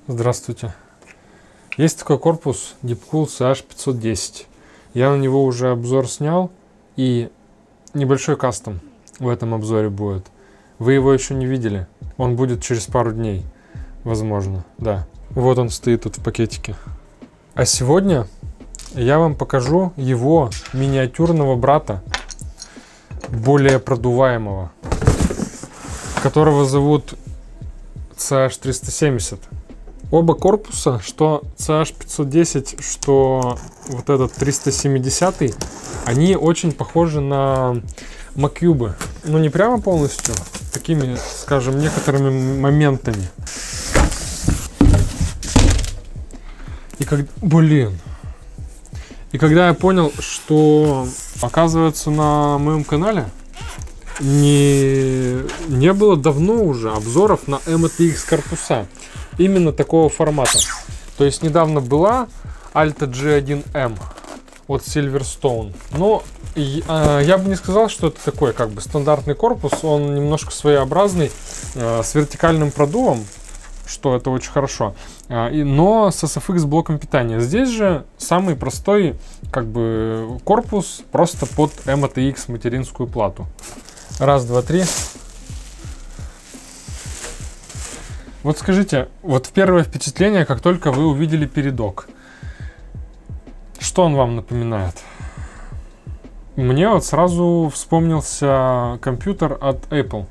Здравствуйте. Есть такой корпус Deepcool CH510. Я на него уже обзор снял, и небольшой кастом в этом обзоре будет. Вы его еще не видели. Он будет через пару дней, возможно, да. Вот он стоит тут в пакетике. А сегодня я вам покажу его миниатюрного брата, более продуваемого, которого зовут CH370. Оба корпуса, что CH510, что вот этот 370, они очень похожи на Макьюбы. Ну, не прямо полностью, такими, скажем, некоторыми моментами. И когда я понял, что, оказывается, на моем канале не было давно уже обзоров на MTX корпуса именно такого формата. То есть недавно была Alta G1M от Silverstone, но я бы не сказал, что это такой как бы стандартный корпус. Он немножко своеобразный, с вертикальным продувом, что это очень хорошо, но с SFX блоком питания. Здесь же самый простой как бы корпус, просто под MTX материнскую плату. Раз, два, три. Вот скажите, вот первое впечатление, как только вы увидели передок, что он вам напоминает? Мне вот сразу вспомнился компьютер от Apple.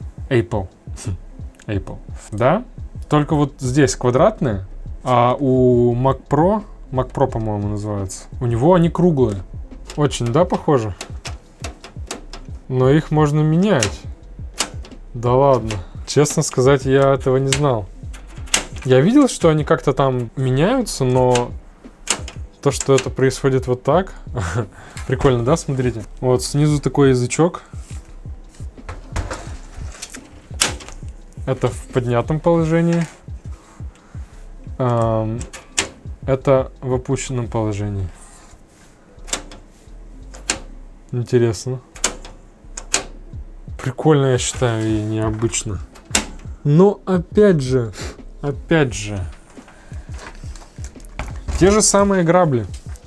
Apple. Да? Только вот здесь квадратные, а у Mac Pro, по-моему, называется, у него они круглые. Очень, да, похоже? Но их можно менять. Да ладно. Честно сказать, я этого не знал. Я видел, что они как-то там меняются, но то, что это происходит вот так, прикольно, да, смотрите. Вот снизу такой язычок. Это в поднятом положении. Это в опущенном положении. Интересно. Прикольно, я считаю, и необычно. Но опять же, те же самые грабли.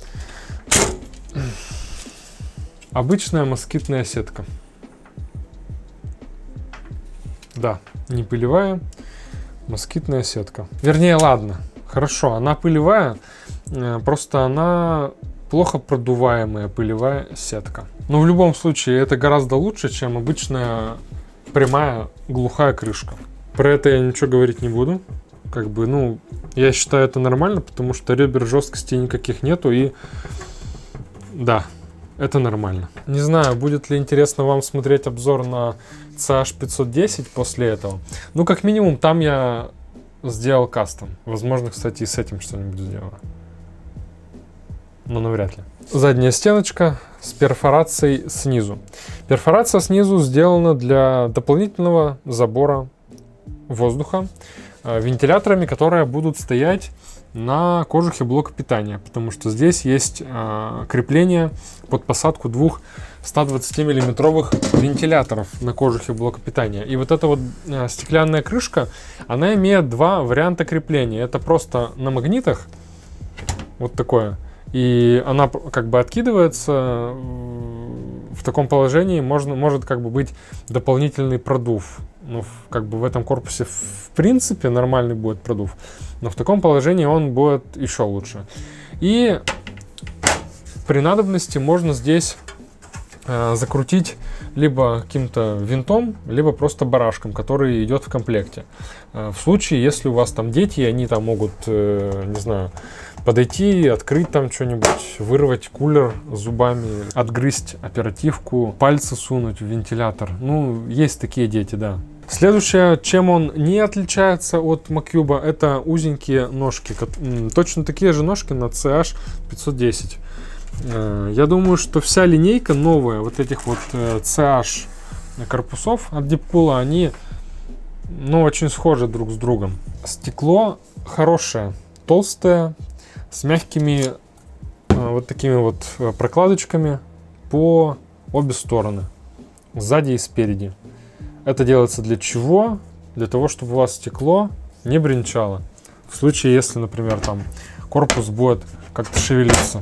Обычная москитная сетка. Да, не пылевая, москитная сетка. Вернее, ладно, хорошо, она пылевая, просто она плохо продуваемая пылевая сетка. Но в любом случае это гораздо лучше, чем обычная прямая глухая крышка. Про это я ничего говорить не буду. Как бы, ну, я считаю это нормально, потому что ребер жесткости никаких нету, и да, это нормально. Не знаю, будет ли интересно вам смотреть обзор на CH510 после этого. Ну, как минимум, там я сделал кастом. Возможно, кстати, и с этим что-нибудь сделаю. Но навряд ли. Задняя стеночка с перфорацией снизу. Перфорация снизу сделана для дополнительного забора воздуха вентиляторами, которые будут стоять на кожухе блока питания, потому что здесь есть крепление под посадку двух 120 миллиметровых вентиляторов на кожухе блока питания. И вот эта вот стеклянная крышка, она имеет два варианта крепления. Это просто на магнитах, вот такое, и она как бы откидывается. В таком положении может как бы быть дополнительный продув. Ну, как бы в этом корпусе в принципе нормальный будет продув, но в таком положении он будет еще лучше. И при надобности можно здесь закрутить либо каким-то винтом, либо просто барашком, который идет в комплекте. В случае, если у вас там дети, они там могут, не знаю, подойти, открыть там что-нибудь, вырвать кулер зубами, отгрызть оперативку, пальцы сунуть в вентилятор. Ну, есть такие дети, да. Следующее, чем он не отличается от Макьюба, это узенькие ножки. Точно такие же ножки на CH510. Я думаю, что вся линейка новая, вот этих вот CH корпусов от Deepcool, они, ну, очень схожи друг с другом. Стекло хорошее, толстое, с мягкими вот такими вот прокладочками по обе стороны, сзади и спереди. Это делается для чего? Для того, чтобы у вас стекло не бренчало. В случае, если, например, там корпус будет как-то шевелиться.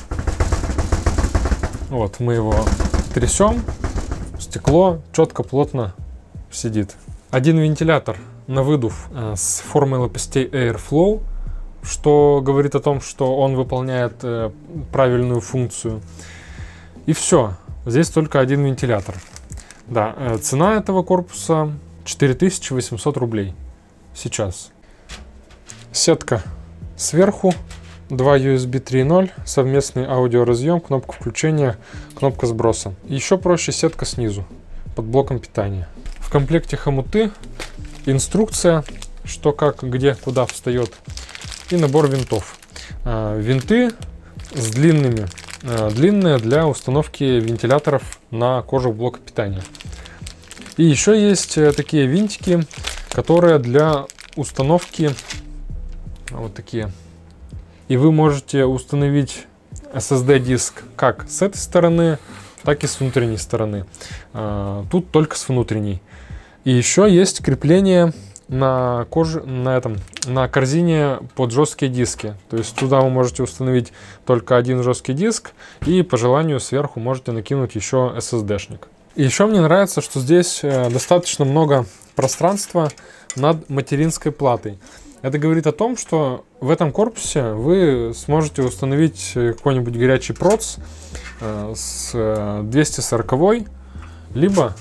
Вот, мы его трясем, стекло четко, плотно сидит. Один вентилятор на выдув с формой лопастей Airflow, что говорит о том, что он выполняет правильную функцию. И все. Здесь только один вентилятор. Да, цена этого корпуса 4800 рублей сейчас. Сетка сверху, 2 USB 3.0, совместный аудиоразъем, кнопка включения, кнопка сброса. Еще проще сетка снизу, под блоком питания. В комплекте хомуты, инструкция, что, как, где, куда встает, и набор винтов. Винты с длинными, длинные для установки вентиляторов на кожух блока питания. И еще есть такие винтики, которые для установки вот такие. И вы можете установить SSD-диск как с этой стороны, так и с внутренней стороны. Тут только с внутренней. И еще есть крепление на корзине под жесткие диски. То есть туда вы можете установить только один жесткий диск, и по желанию сверху можете накинуть еще SSD-шник. И еще мне нравится, что здесь достаточно много пространства над материнской платой. Это говорит о том, что в этом корпусе вы сможете установить какой-нибудь горячий проц с 240 либо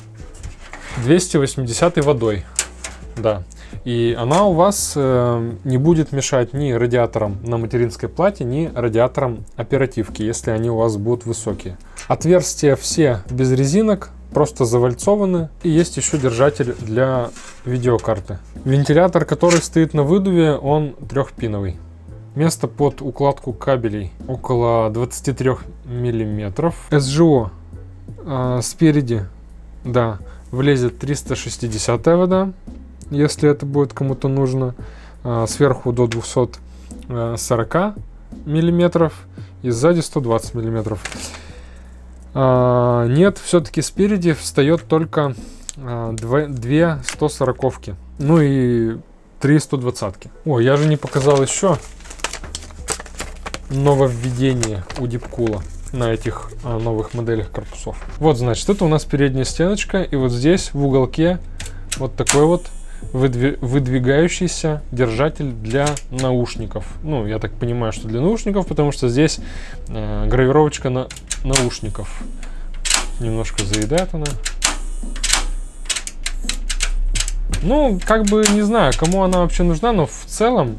280 водой. Да. И она у вас не будет мешать ни радиаторам на материнской плате, ни радиаторам оперативки, если они у вас будут высокие. Отверстия все без резинок, просто завальцованы. И есть еще держатель для видеокарты. Вентилятор, который стоит на выдуве, он трехпиновый. Место под укладку кабелей около 23 миллиметров. СЖО спереди, да, влезет 360 вода, если это будет кому-то нужно. Сверху до 240 миллиметров и сзади 120 миллиметров. Нет, все-таки спереди встает только 2 140-ки. Ну и 3 120-ки. О, я же не показал еще нововведение у Deepcool на этих новых моделях корпусов. Вот, значит, это у нас передняя стеночка. И вот здесь в уголке вот такой вот выдвигающийся держатель для наушников. Ну, я так понимаю, что для наушников, потому что здесь гравировочка на наушников. Немножко заедает она. Ну, как бы не знаю, кому она вообще нужна, но в целом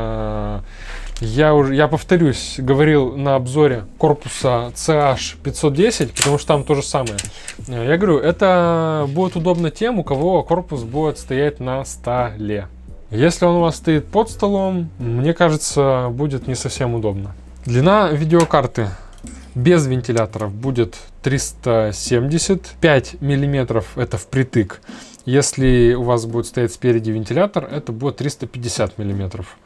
я повторюсь, говорил на обзоре корпуса CH510, потому что там то же самое. Я говорю, это будет удобно тем, у кого корпус будет стоять на столе. Если он у вас стоит под столом, мне кажется, будет не совсем удобно. Длина видеокарты без вентиляторов будет 375 миллиметров, это впритык. Если у вас будет стоять спереди вентилятор, это будет 350 миллиметров.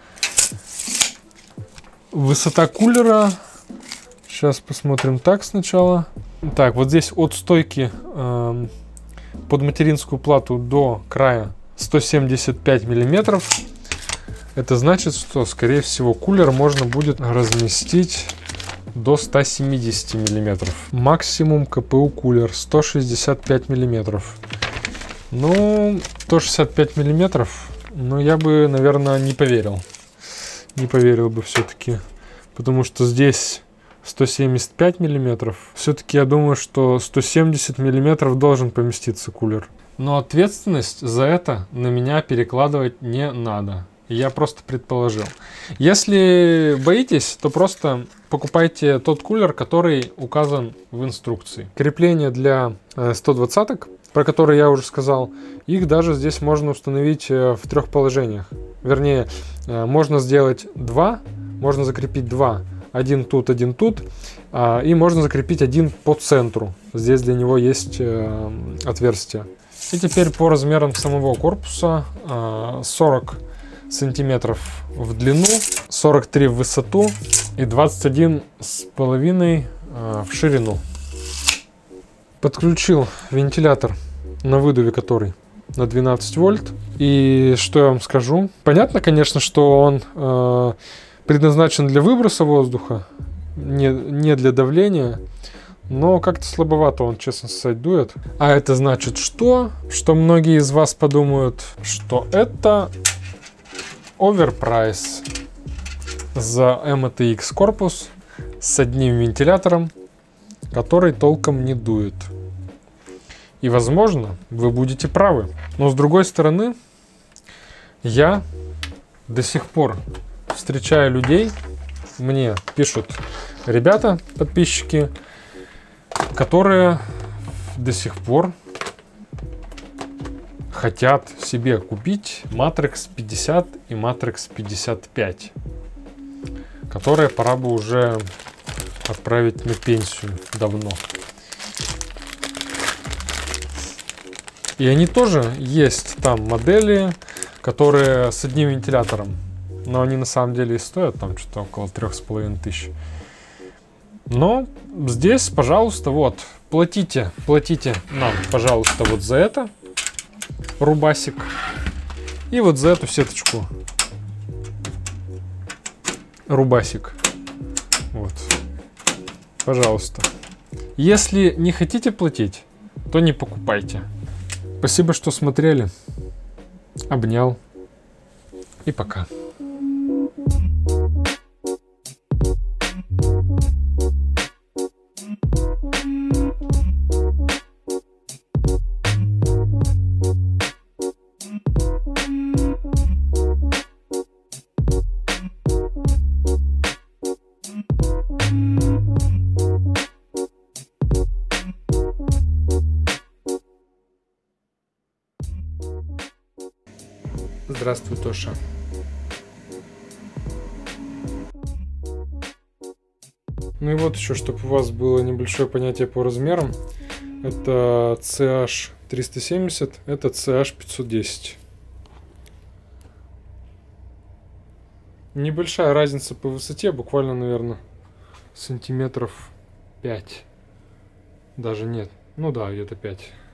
Высота кулера, сейчас посмотрим так сначала. Так, вот здесь от стойки под материнскую плату до края 175 миллиметров. Это значит, что, скорее всего, кулер можно будет разместить до 170 миллиметров. Максимум КПУ кулер 165 миллиметров. Ну, 165 миллиметров, но я бы, наверное, не поверил. Не поверил бы все-таки, потому что здесь 175 миллиметров. Все-таки я думаю, что 170 миллиметров должен поместиться кулер. Но ответственность за это на меня перекладывать не надо. Я просто предположил. Если боитесь, то просто покупайте тот кулер, который указан в инструкции. Крепление для 120-ок, про которые я уже сказал, их даже здесь можно установить в 3 положениях. Вернее, можно сделать 2, можно закрепить 2. Один тут, и можно закрепить один по центру. Здесь для него есть отверстие. И теперь по размерам самого корпуса: 40 сантиметров в длину, 43 в высоту и 21,5 в ширину. Подключил вентилятор на выдуве, который на 12 вольт. И что я вам скажу? Понятно, конечно, что он предназначен для выброса воздуха, не для давления. Но как-то слабовато он, честно сказать, дует. А это значит что? Что многие из вас подумают, что это оверпрайс за MTX корпус с одним вентилятором, который толком не дует. И, возможно, вы будете правы. Но с другой стороны, я до сих пор встречаю людей, мне пишут ребята, подписчики, которые до сих пор хотят себе купить Matrix 50 и Matrix 55, которые пора бы уже отправить на пенсию давно. И они тоже есть там модели, которые с одним вентилятором, но они на самом деле и стоят там что-то около 3500. Но здесь, пожалуйста, вот, платите нам, пожалуйста, вот за это рубасик и вот за эту сеточку рубасик. Вот, пожалуйста. Если не хотите платить, то не покупайте. Спасибо, что смотрели. Обнял. И пока. Здравствуй, Тоша. Ну и вот еще, чтобы у вас было небольшое понятие по размерам. Это CH370, это CH510. Небольшая разница по высоте, буквально, наверное, сантиметров 5. Даже нет. Ну да, где-то 5.